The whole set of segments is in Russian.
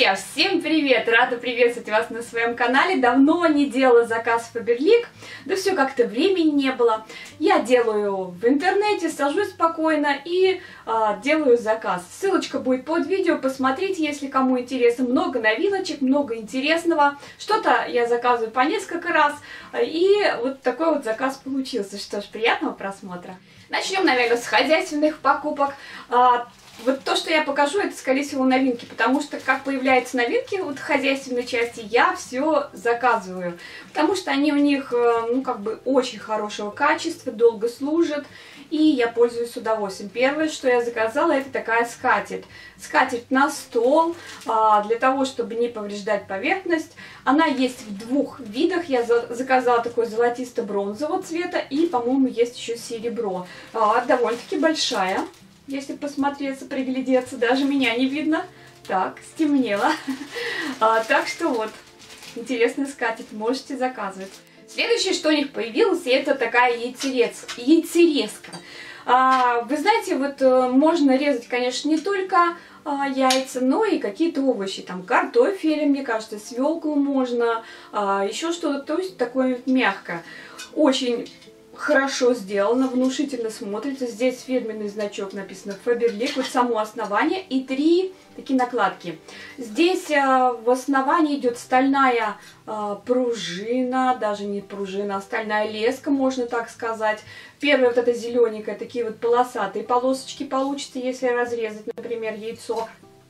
Друзья, всем привет! Рада приветствовать вас на своем канале. Давно не делала заказ в Faberlic, да все как-то времени не было. Я делаю в интернете, сажусь спокойно и делаю заказ. Ссылочка будет под видео, посмотрите, если кому интересно. Много новиночек, много интересного. Что-то я заказываю по несколько раз, и вот такой вот заказ получился. Что ж, приятного просмотра. Начнем, наверное, с хозяйственных покупок. Вот то, что я покажу, это, скорее всего, новинки, потому что, как появляются новинки вот в хозяйственной части, я все заказываю, потому что они у них, ну, как бы, очень хорошего качества, долго служат, и я пользуюсь с удовольствием. Первое, что я заказала, это такая скатерть. Скатерть на стол, для того, чтобы не повреждать поверхность. Она есть в двух видах. Я заказала такой золотисто-бронзового цвета, и, по-моему, есть еще серебро. Довольно-таки большая. Если посмотреться, приглядеться, даже меня не видно. Так, стемнело. Так что вот, интересная скатерть, можете заказывать. Следующее, что у них появилось, это такая яйцерезка. Вы знаете, вот можно резать, конечно, не только яйца, но и какие-то овощи. Там картофель, мне кажется, свеклу можно, еще что-то, то есть такое мягкое. Очень хорошо сделано, внушительно смотрится. Здесь фирменный значок написано Faberlic, вот само основание и 3 такие накладки. Здесь в основании идет стальная пружина, даже не пружина, а стальная леска, можно так сказать. Первая вот эта зелененькая, такие вот полосатые полосочки получится, если разрезать, например, яйцо.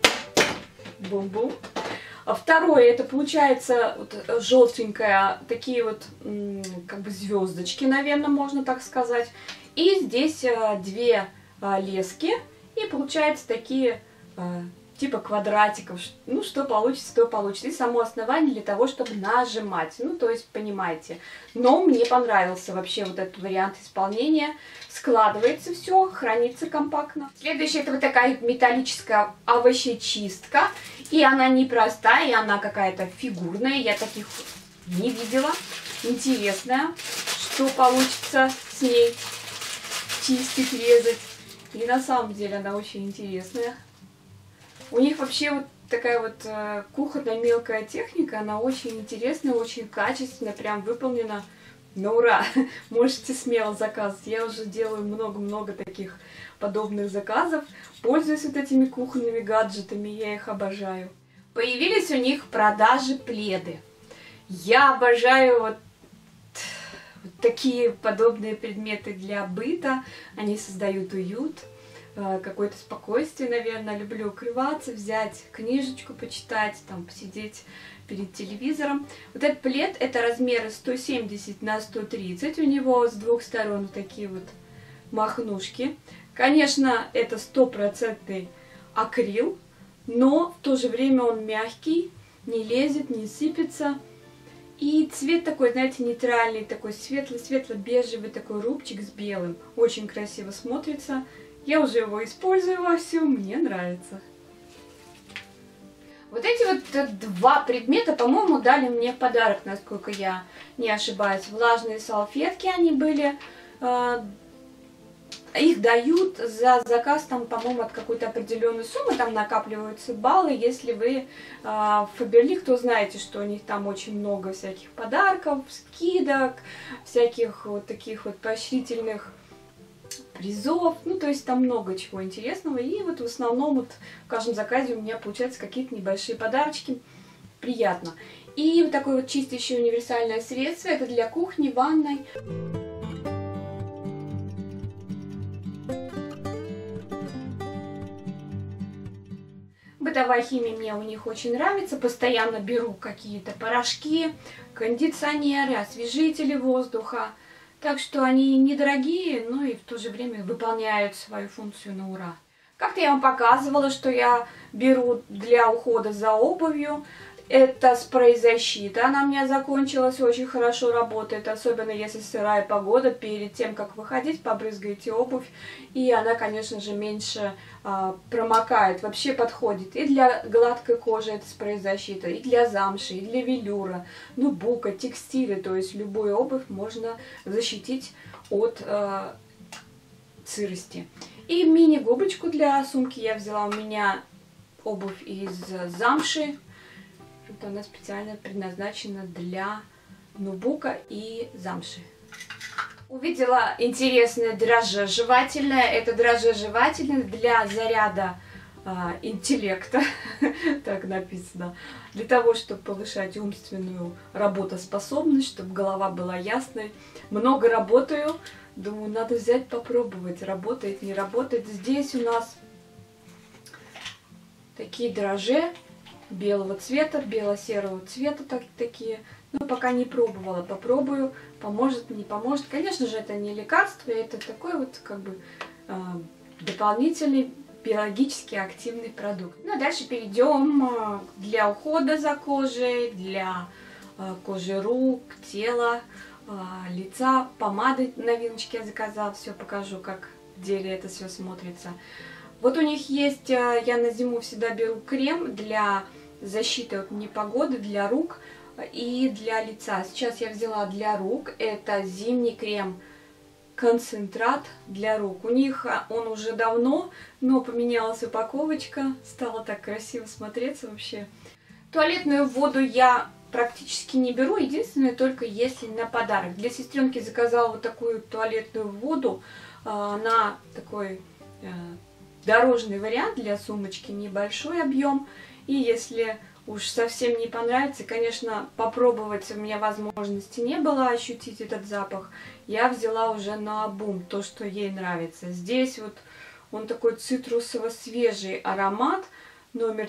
Бум-бум. Второе, это получается вот желтенькая, такие вот как бы звездочки, наверное, можно так сказать. И здесь 2 лески, и получается такие типа квадратиков. Ну, что получится, то получится. И само основание для того, чтобы нажимать. Ну, то есть, понимаете. Но мне понравился вообще вот этот вариант исполнения. Складывается все, хранится компактно. Следующая, это вот такая металлическая овощечистка. И она непростая, и она какая-то фигурная. Я таких не видела. Интересная, что получится с ней чистить, резать. И на самом деле она очень интересная. У них вообще вот такая вот кухонная мелкая техника, она очень интересная, очень качественная, прям выполнена на ура. Можете смело заказывать. Я уже делаю много-много таких подобных заказов. Пользуюсь вот этими кухонными гаджетами, я их обожаю. Появились у них в продаже пледы. Я обожаю вот такие подобные предметы для быта. Они создают уют, какое-то спокойствие, наверное. Люблю укрываться, взять книжечку, почитать, там, посидеть перед телевизором. Вот этот плед, это размеры 170 на 130. У него с двух сторон такие вот махнушки. Конечно, это 100% акрил, но в то же время он мягкий, не лезет, не сыпется. И цвет такой, знаете, нейтральный, такой светло-бежевый, такой рубчик с белым. Очень красиво смотрится. Я уже его использую вовсю, мне нравится. Вот эти вот 2 предмета, по-моему, дали мне в подарок, насколько я не ошибаюсь. Влажные салфетки они были. Их дают за заказ, там, по-моему, от какой-то определенной суммы, там накапливаются баллы. Если вы в Faberlic, то знаете, что у них там очень много всяких подарков, скидок, всяких вот таких вот поощрительных призов, ну, то есть там много чего интересного, и вот в основном вот в каждом заказе у меня получаются какие-то небольшие подарочки, приятно. И вот такое вот чистящее универсальное средство, это для кухни, ванной. Бытовая химия мне у них очень нравится, постоянно беру какие-то порошки, кондиционеры, освежители воздуха. Так что они недорогие, но и в то же время выполняют свою функцию на ура. Как-то я вам показывала, что я беру для ухода за обувью. Это спрей-защита, она у меня закончилась, очень хорошо работает, особенно если сырая погода, перед тем, как выходить, побрызгаете обувь, и она, конечно же, меньше промокает, вообще подходит и для гладкой кожи это спрей-защита, и для замши, и для велюра, нутбука, текстиля, то есть любую обувь можно защитить от сырости. И мини-губочку для сумки я взяла, у меня обувь из замши. Это она специально предназначена для нубука и замши. Увидела интересное дрожжи жевательное. Это дрожжи жевательное для заряда интеллекта, так написано, для того, чтобы повышать умственную работоспособность, чтобы голова была ясной. Много работаю, думаю, надо взять попробовать, работает, не работает. Здесь у нас такие дрожжи белого цвета, бело-серого цвета такие. Но пока не пробовала, попробую, поможет, не поможет. Конечно же, это не лекарство, это такой вот как бы дополнительный биологически активный продукт. Ну а дальше перейдем для ухода за кожей, для кожи рук, тела, лица, помады новиночки я заказала, все покажу, как в деле это все смотрится. Вот у них есть, я на зиму всегда беру крем для защиты от непогоды, для рук и для лица. Сейчас я взяла для рук, это зимний крем концентрат для рук. У них он уже давно, но поменялась упаковочка, стало так красиво смотреться вообще. Туалетную воду я практически не беру, единственное, только если на подарок. Для сестренки заказала вот такую туалетную воду, на такой дорожный вариант для сумочки, небольшой объем. И если уж совсем не понравится, конечно, попробовать у меня возможности не было ощутить этот запах. Я взяла уже наобум то, что ей нравится. Здесь вот он такой цитрусово-свежий аромат, номер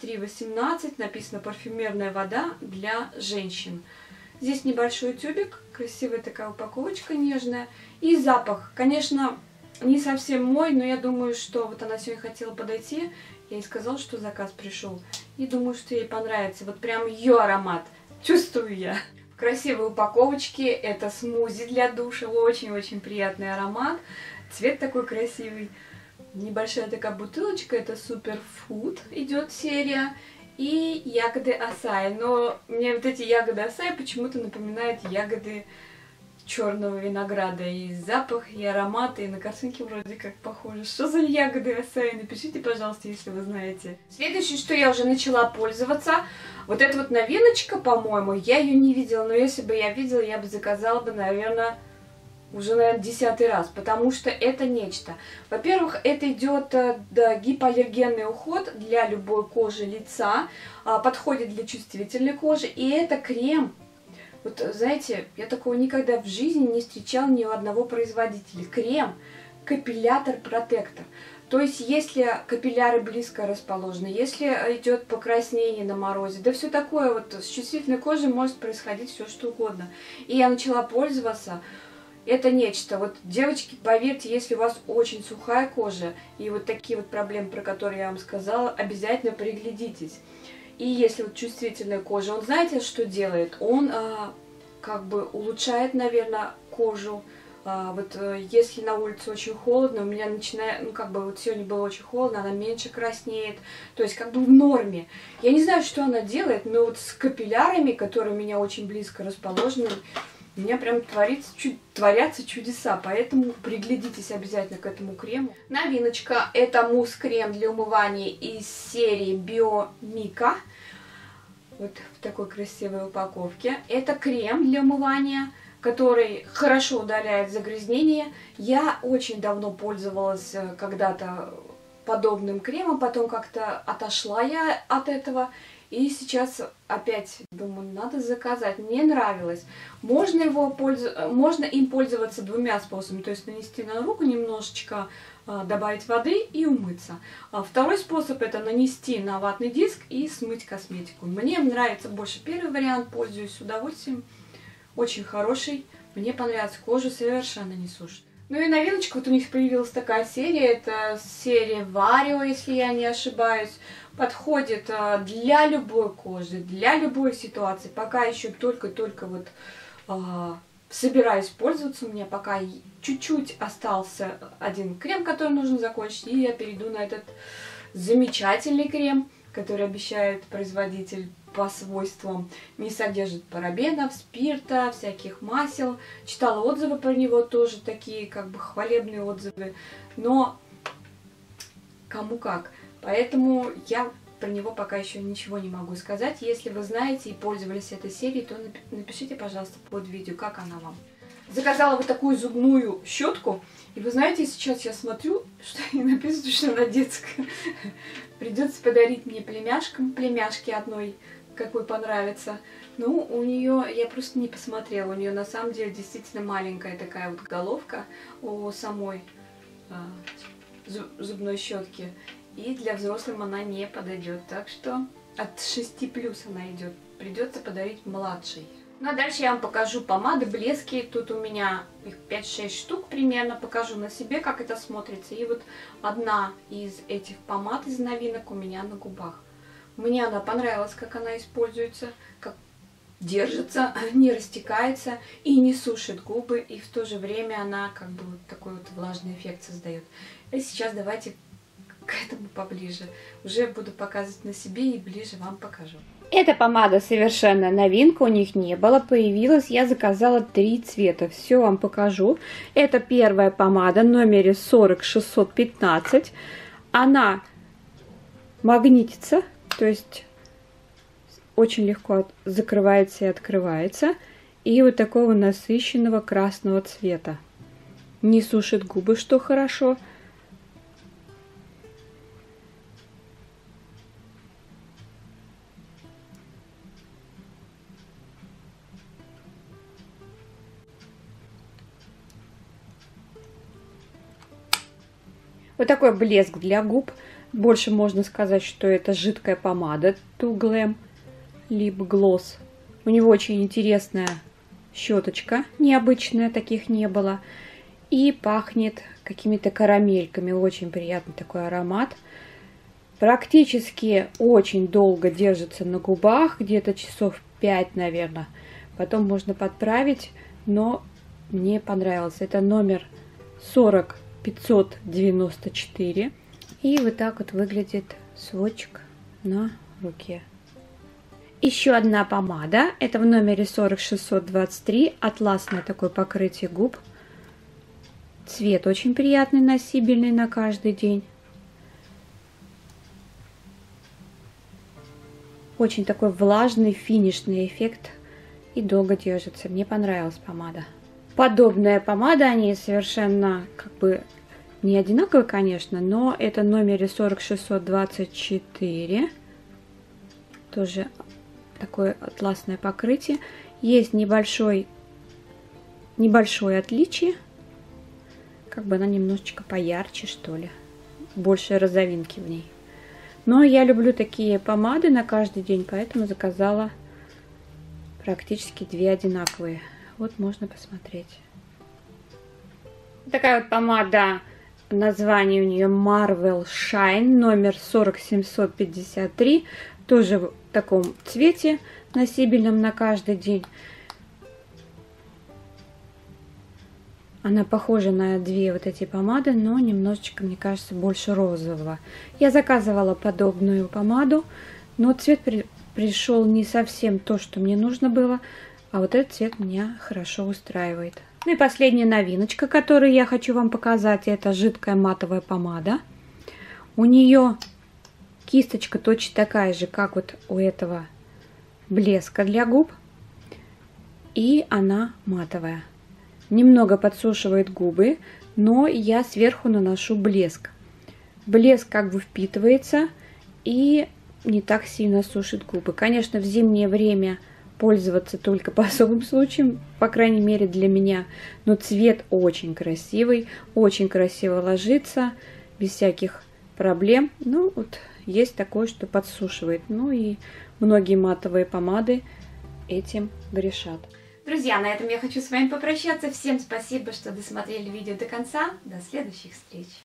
3318, написано парфюмерная вода для женщин. Здесь небольшой тюбик, красивая такая упаковочка нежная. И запах, конечно, не совсем мой, но я думаю, что вот она сегодня хотела подойти. Я ей сказала, что заказ пришел. И думаю, что ей понравится. Вот прям ее аромат. Чувствую я. В красивой упаковочке. Это смузи для душа. Очень-очень приятный аромат. Цвет такой красивый. Небольшая такая бутылочка. Это суперфуд идет серия. И ягоды асаи. Но мне вот эти ягоды асаи почему-то напоминают ягоды черного винограда, и запах, и аромат, и на картинке вроде как похоже. Что за ягоды асаи? Напишите, пожалуйста, если вы знаете. Следующее, что я уже начала пользоваться, вот эта вот новиночка, по-моему, я ее не видела, но если бы я видела, я бы заказала бы, наверное, уже, наверное, 10-й раз, потому что это нечто. Во-первых, это идет гипоаллергенный уход для любой кожи лица, подходит для чувствительной кожи, и это крем. Вот, знаете, я такого никогда в жизни не встречала ни у одного производителя. Крем капиллятор-протектор. То есть, если капилляры близко расположены, если идет покраснение на морозе, да все такое, вот с чувствительной кожей может происходить все что угодно. И я начала пользоваться, это нечто. Вот, девочки, поверьте, если у вас очень сухая кожа, и вот такие вот проблемы, про которые я вам сказала, обязательно приглядитесь. И если вот чувствительная кожа, он знаете, что делает? Он как бы улучшает, наверное, кожу. Вот если на улице очень холодно, у меня начинает, ну как бы вот сегодня было очень холодно, она меньше краснеет. То есть как бы в норме. Я не знаю, что она делает, но вот с капиллярами, которые у меня очень близко расположены, у меня прям творятся чудеса, поэтому приглядитесь обязательно к этому крему. Новиночка, это мусс-крем для умывания из серии Биомика. Вот в такой красивой упаковке. Это крем для умывания, который хорошо удаляет загрязнения. Я очень давно пользовалась когда-то подобным кремом, потом как-то отошла я от этого. И сейчас опять думаю, надо заказать. Мне нравилось. Можно им пользоваться двумя способами. То есть нанести на руку немножечко, добавить воды и умыться. Второй способ — это нанести на ватный диск и смыть косметику. Мне нравится больше первый вариант, пользуюсь с удовольствием. Очень хороший. Мне понравилась, кожу совершенно не сушит. Ну и новиночка, вот у них появилась такая серия, это серия Варио, если я не ошибаюсь. Подходит для любой кожи, для любой ситуации. Пока еще только-только вот собираюсь пользоваться, у меня пока чуть-чуть остался один крем, который нужно закончить, и я перейду на этот замечательный крем, который обещает производитель по свойствам. Не содержит парабенов, спирта, всяких масел. Читала отзывы про него, тоже такие как бы хвалебные отзывы, но кому как. Поэтому я про него пока еще ничего не могу сказать. Если вы знаете и пользовались этой серией, то напишите, пожалуйста, под видео, как она вам. Заказала вот такую зубную щетку. И вы знаете, сейчас я смотрю, что не написано, что она детская. Придется подарить мне племяшке одной, какой понравится. Ну, у нее, я просто не посмотрела, у нее на самом деле действительно маленькая такая вот головка у самой зубной щетки. И для взрослым она не подойдет. Так что от 6+ она идет. Придется подарить младшей. Ну а дальше я вам покажу помады, блески. Тут у меня их 5-6 штук примерно. Покажу на себе, как это смотрится. И вот одна из этих помад из новинок у меня на губах. Мне она понравилась, как она используется, как держится, не растекается и не сушит губы. И в то же время она как бы вот такой вот влажный эффект создает. И сейчас давайте к этому поближе. Уже буду показывать на себе и ближе вам покажу. Эта помада совершенно новинка, у них не было, появилась. Я заказала 3 цвета. Все вам покажу. Это первая помада в номере 40615. Она магнитится, то есть очень легко закрывается и открывается. И вот такого насыщенного красного цвета. Не сушит губы, что хорошо. Вот такой блеск для губ. Больше можно сказать, что это жидкая помада Too Glam Lip Gloss. У него очень интересная щеточка, необычная, таких не было. И пахнет какими-то карамельками. Очень приятный такой аромат. Практически очень долго держится на губах, где-то часов 5, наверное. Потом можно подправить, но мне понравилось. Это номер 40594. И вот так вот выглядит сводчик на руке. Еще одна помада. Это в номере 40623. Атласное такое покрытие губ. Цвет очень приятный, носибельный на каждый день. Очень такой влажный, финишный эффект. И долго держится. Мне понравилась помада. Подобная помада, они совершенно как бы не одинаковые, конечно, но это в номере 40624. Тоже такое атласное покрытие. Есть небольшое отличие. Как бы она немножечко поярче, что ли. Больше розовинки в ней. Но я люблю такие помады на каждый день, поэтому заказала практически 2 одинаковые. Вот можно посмотреть. Такая вот помада. Название у нее Marvel Shine, номер 40753. Тоже в таком цвете, носибельном на каждый день. Она похожа на 2 вот эти помады, но немножечко, мне кажется, больше розового. Я заказывала подобную помаду, но цвет пришел не совсем то, что мне нужно было. А вот этот цвет меня хорошо устраивает. Ну и последняя новиночка, которую я хочу вам показать, это жидкая матовая помада. У нее кисточка точно такая же, как вот у этого блеска для губ. И она матовая. Немного подсушивает губы, но я сверху наношу блеск. Блеск как бы впитывается и не так сильно сушит губы. Конечно, в зимнее время пользоваться только по особым случаям, по крайней мере для меня. Но цвет очень красивый, очень красиво ложится, без всяких проблем. Ну, вот есть такое, что подсушивает. Ну и многие матовые помады этим грешат. Друзья, на этом я хочу с вами попрощаться. Всем спасибо, что досмотрели видео до конца. До следующих встреч!